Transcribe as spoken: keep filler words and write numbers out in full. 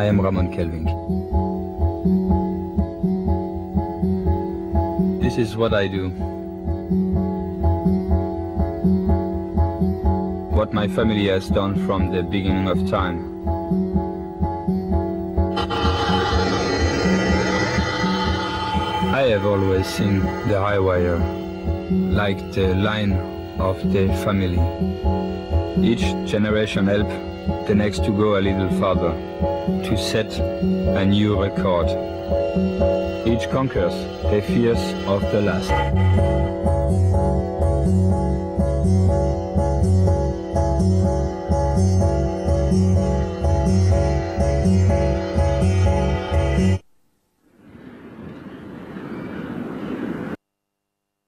am Ramon Kelving. This is what I do. What my family has done from the beginning of time. I have always seen the high wire like the line of the family. Each generation helps the next to go a little further, to set a new record. Each conquers the fears of the last.